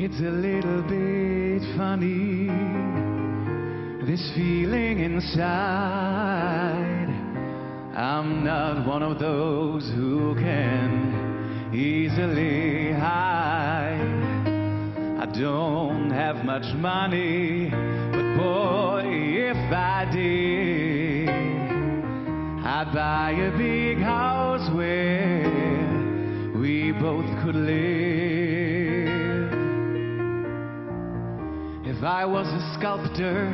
It's a little bit funny, this feeling inside. I'm not one of those who can easily hide. I don't have much money, but boy, if I did, I'd buy a big house where we both could live. If I was a sculptor,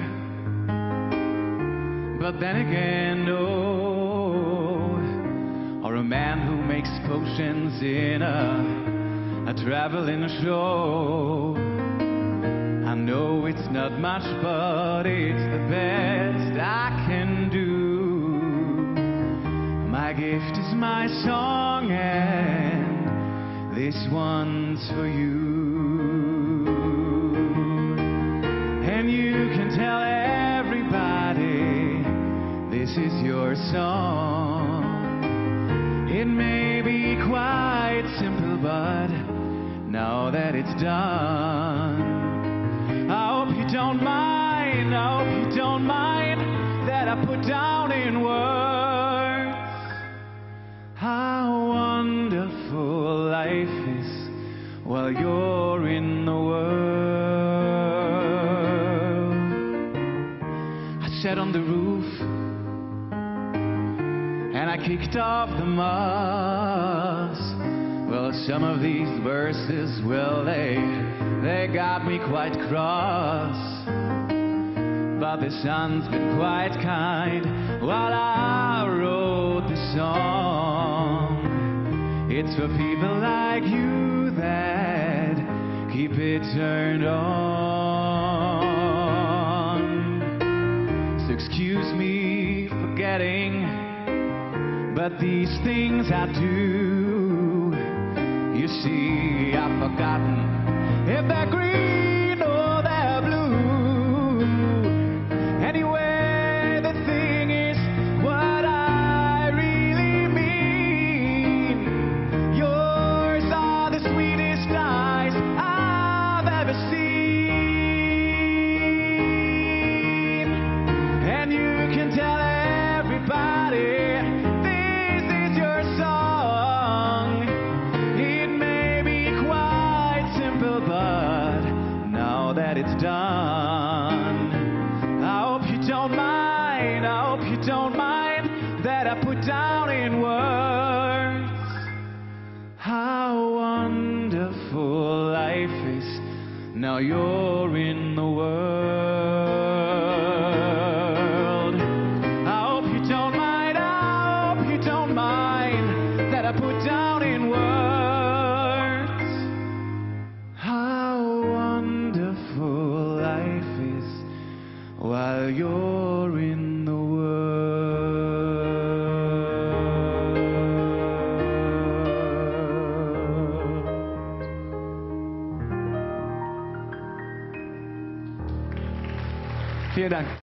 but then again, no, or a man who makes potions in a traveling show. I know it's not much, but it's the best I can do. My gift is my song, and this one's for you. And you can tell everybody this is your song. It may be quite simple, but now that it's done, I hope you don't mind, I hope you don't mind that I put down in words how wonderful life is while you're in the world. I sat on the roof and I kicked off the moss. Well, some of these verses, well, they got me quite cross. But the sun's been quite kind while I wrote the song. It's for people like you that keep it turned on. So excuse me for getting, but these things I do. You see, I've forgotten if they're green or they're blue. Anyway, the thing is what I really mean. Yours are the sweetest eyes I've ever seen. And you can tell everybody this is your song. It may be quite simple, but now that it's done, I hope you don't mind, I hope you don't mind that I put down in words how wonderful life is now you're in the world. I hope you don't mind, I hope you don't mind that I put down in words how wonderful life is while you're in the world. Vielen Dank.